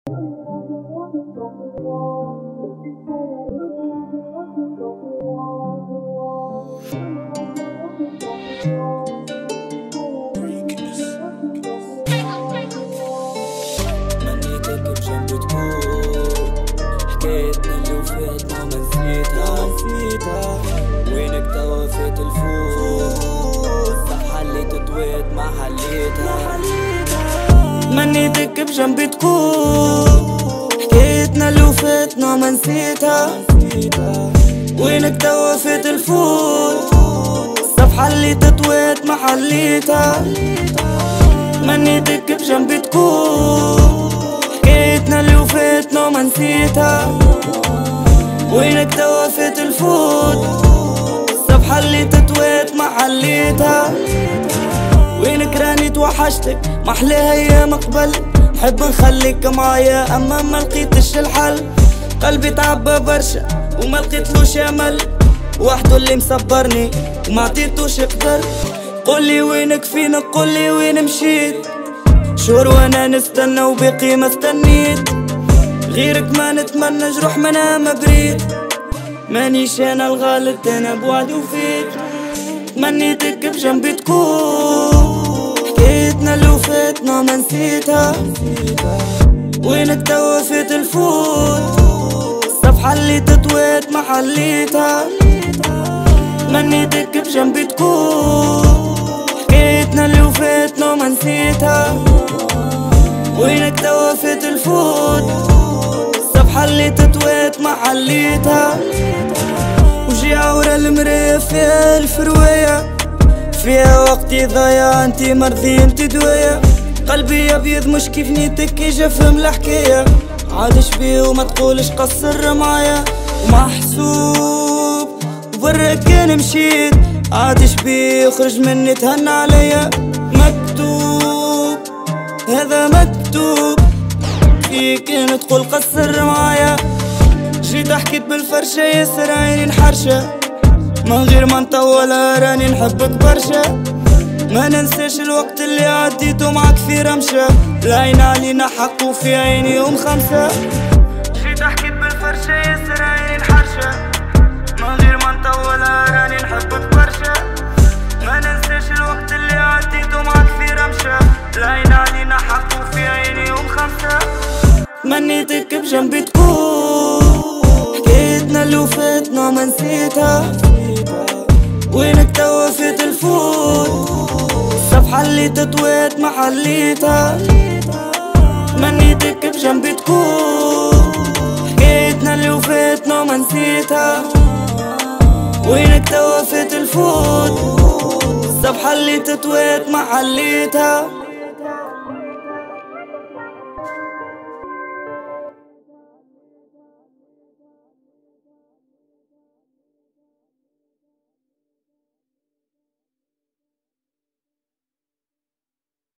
منيتك بجنبي تكون حكايتنا اللي وفاتنا ما نسيتها وينك توا فات الفوت الصفحة اللي تطويت ما حليتها. منيتك بجنبي تكون حكايتنا اللي وفاتنا ما نسيتها وينك توا فات الفوت الصفحة اللي تطويت ما حليتها. منيتك بجنبي تكون حكايتنا اللي وفاتنا ما نسيتها وينك توا فات الفوت الصفحة اللي تطويت ما حليتها. وينك راني توحشتك محلاها ايام قبل نحب نخليك معايا اما ما لقيتش الحل. قلبي تعبى برشا وما لقيتلوش امل وحده اللي مصبرني وما عطيتوش قدر. قولي وينك فين قولي وين مشيت شهور وانا نستنى وباقي ما استنيت غيرك ما نتمنى جروح منها ما بريد. مانيش انا الغلط انا بوعد وفيك. منيتك بجنبي تكون حكايتنا اللي وفاتنا ما نسيتها وينك توا فات الفوت الصفحة اللي تطويت ما حليتها. منيتك بجنبي تكون حكايتنا اللي وفاتنا ما نسيتها وينك توا فات الفوت الصفحة اللي تطويت ما حليتها. وجيعة ورا المراية فيها الف رواية فيها وقتي ضايع انتي مرضي انتي دوايا. قلبي ابيض مش كيف نيتك كي جا فهم الحكاية عادش بيه وما تقولش قصر معايا ومحسوب برا كان مشيت عادش بيه يخرج مني تهنى عليا. مكتوب هذا مكتوب فيك ان تقول قصر معايا. جيت حكيت بالفرشة ياسر عيني نحرشة من غير ما نطول راني نحبك برشا. ما ننساش الوقت اللي عديته معاك في رمشة العين علينا حق وفي عيني يوم خمسة. جيت حكيت بالفرشة ياسر عيني نحرشة من غير ما نطول راني نحبك برشا. ما ننساش الوقت اللي عديته معاك في رمشة العين علينا حق وفي عيني يوم خمسة. منيتك بجنبي تكون حكايتنا اللي وفاتنا ما نسيتها وينك توا فات الفوت الصفحة اللي تطويت ما حليتها. منيتك بجنبي تكون حكايتنا اللي وفاتنا ما نسيتها وينك توا فات الفوت الصفحة اللي تطويت ما حليتها.